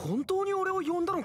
本当に俺を呼んだのか。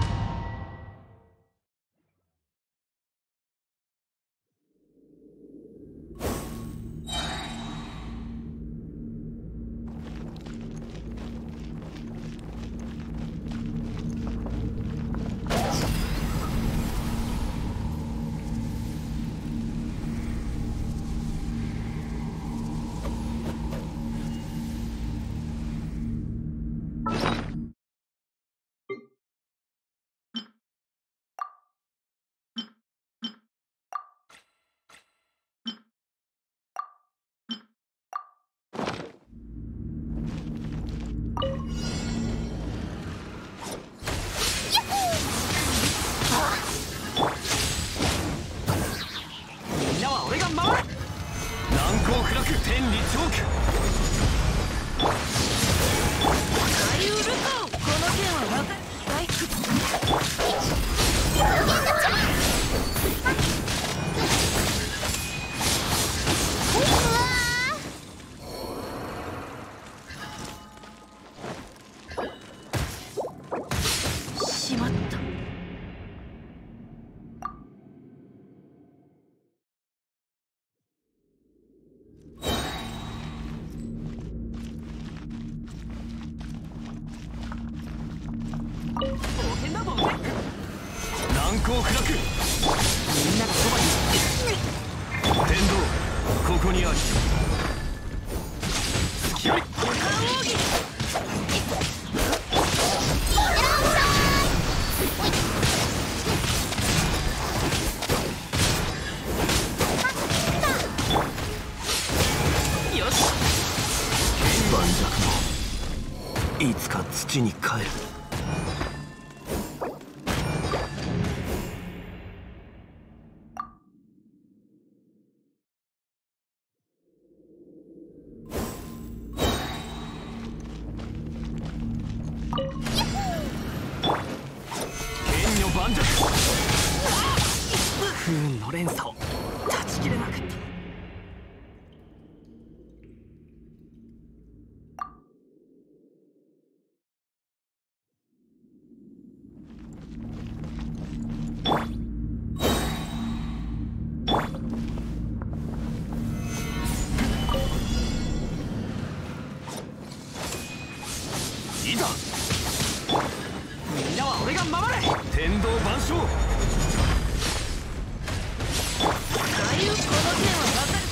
難攻不落。みんながそばに。天道ここにあり。隙あり。よし。盤石もいつか土に帰る。不運の連鎖を断ち切れなかった。いざみんなは俺が守れ。天道万象。この剣は分かる。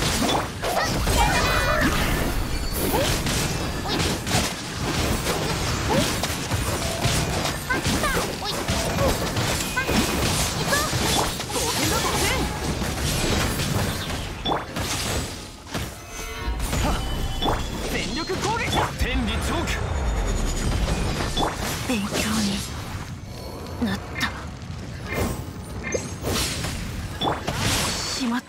全力攻撃だ。天理チョーク。勉強になった。しまった。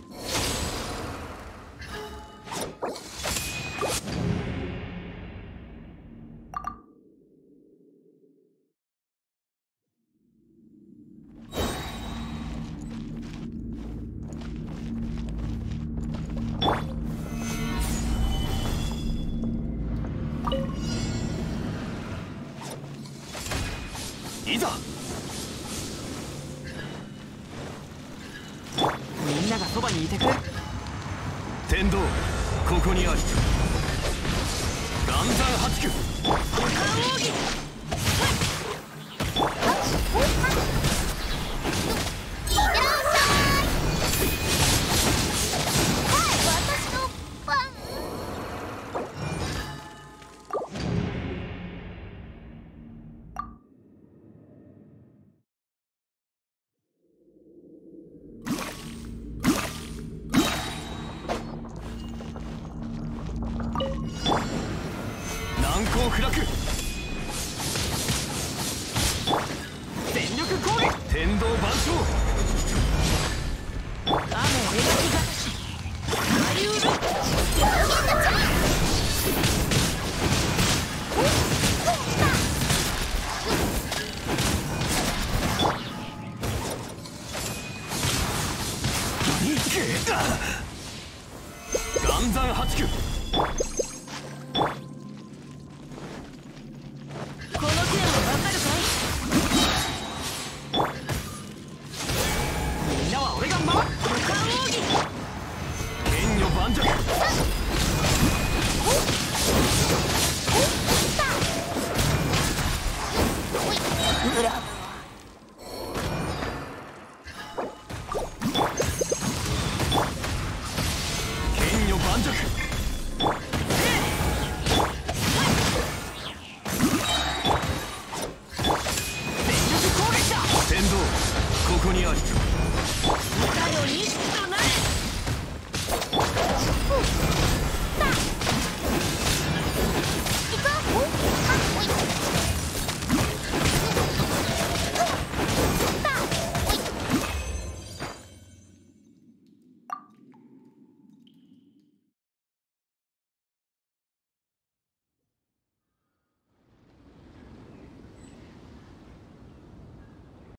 いざ。みんながそばにいてくれ。天道ここにあり。岩山八九。奥義。難攻不落。全力攻撃。天道万象。雨描きがし。ありうる。